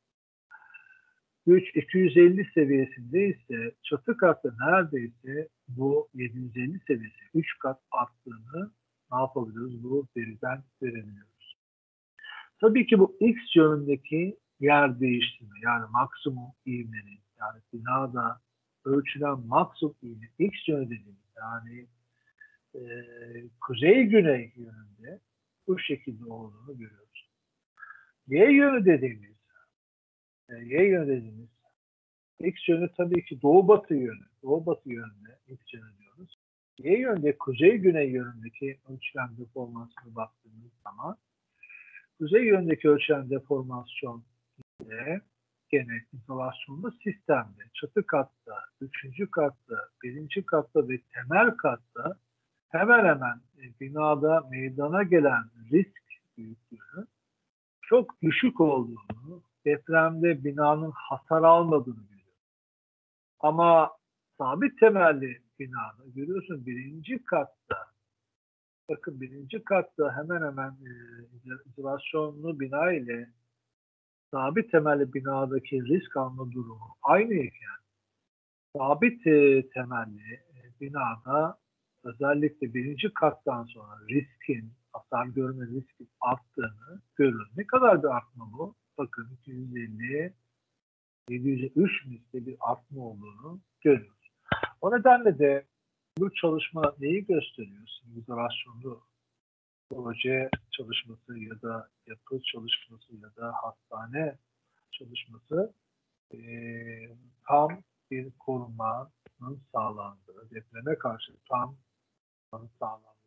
güç iki yüz elli seviyesinde ise çatı katta neredeyse bu yedi yüz elli seviyesi üç kat arttığını ne yapabiliyoruz? Bu veriden görebiliyoruz. Tabii ki bu X yönündeki yer değiştirme yani maksimum ivmenin yani binada ölçülen maksimum ivme X yönü dediğimiz yani e, kuzey-güney yönünde bu şekilde olduğunu görüyoruz. Y yönü dediğimiz e, Y yönü dediğimiz X yönü tabii ki doğu-batı yönü. Doğu-batı yönünde X yönü diyoruz. Y yönde kuzey-güney yönündeki ölçülen deformasyona baktığımız zaman kuzey yönündeki ölçülen deformasyon ile gene izolasyonlu sistemde çatı katta, üçüncü katta, birinci katta ve temel katta hemen hemen e, binada meydana gelen risk büyüklüğünün çok düşük olduğunu, depremde binanın hasar almadığını görüyoruz. Ama sabit temelli binada görüyorsun birinci katta, bakın birinci katta hemen hemen e, izolasyonlu bina ile sabit temelli binadaki risk alma durumu aynıyken sabit e, temelli e, binada özellikle birinci kattan sonra riskin, hasar görme riskin arttığını görüyoruz. Ne kadar bir artma bu? Bakın iki yüz elli, yedi yüz üç misli bir artma olduğunu görüyoruz. O nedenle de bu çalışma neyi gösteriyor? Simülasyonlu proje çalışması ya da yapı çalışması ya da hastane çalışması e, tam bir korumanın sağlandığı, depreme karşı tam sağlandığı.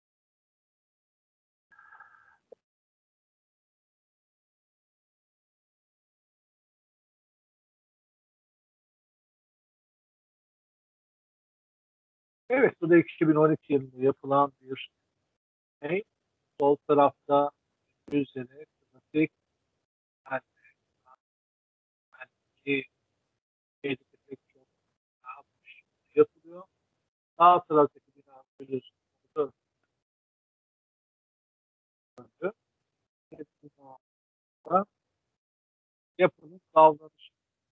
Evet, bu da iki bin on iki yılında yapılan bir şey. Sol tarafta üzerine klasik belki şeyde pek çok yapılıyor. Sağ taraftaki bina biliyorsunuz. Dördü. Binada yapının davranışı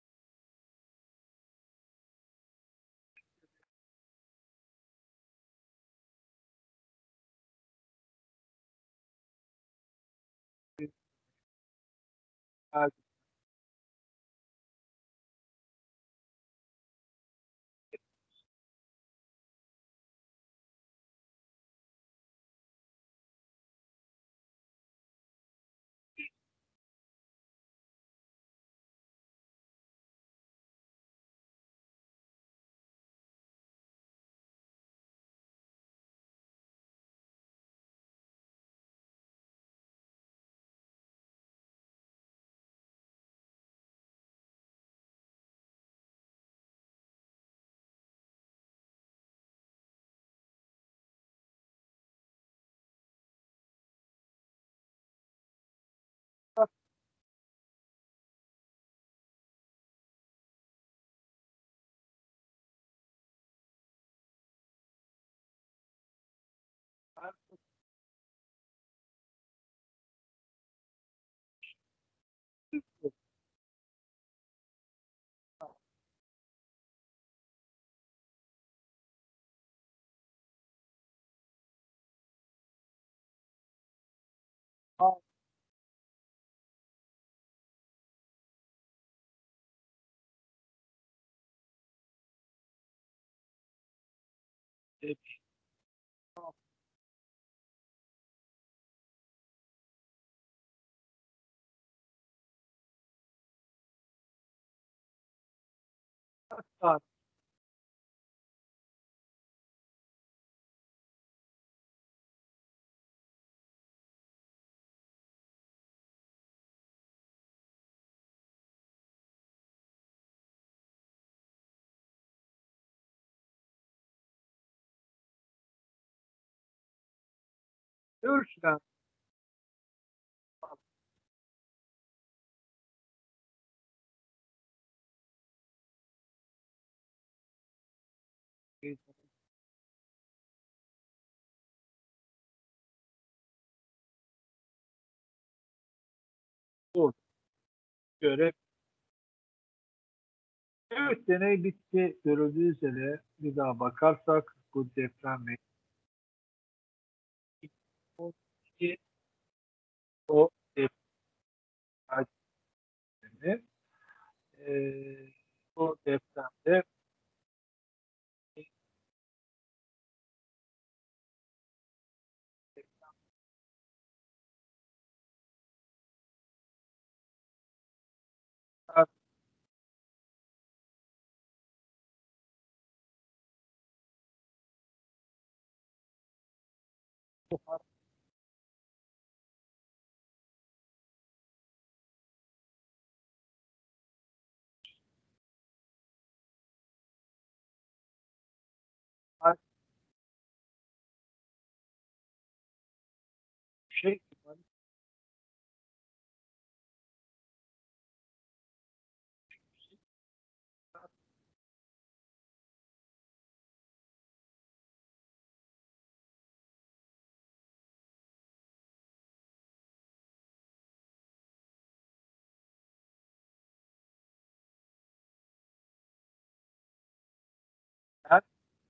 ölçülen bu göre Evet, deney bitti. Görüldüğü üzere bir daha bakarsak bu deprem ve o o depremde e, o depremde her şey her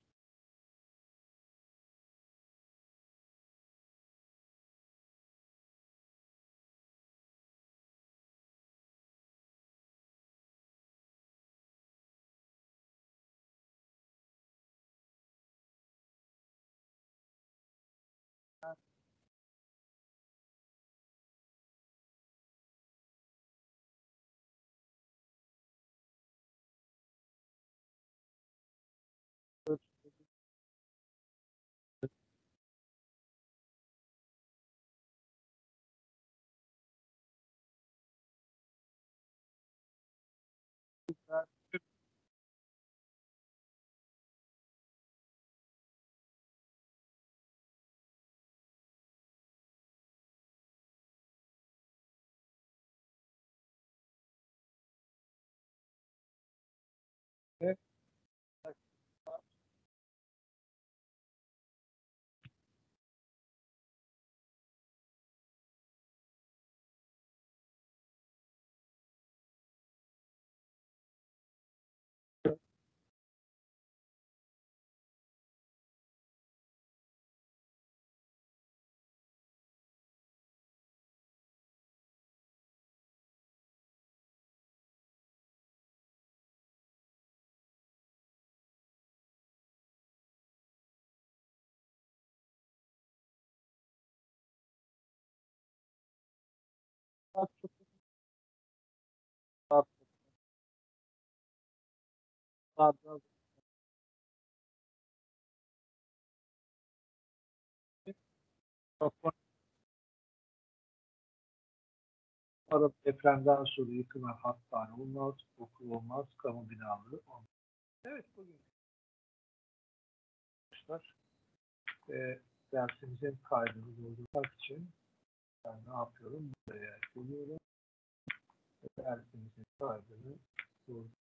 depremden sonra yıkılan hastane olmaz, okul olmaz, kamu binaları olmaz. Evet, bugün arkadaşlar e, dersimizin kaydını doldurmak için ben ne yapıyorum? Buraya geliyorum. Dersimizin kaydını doldurmak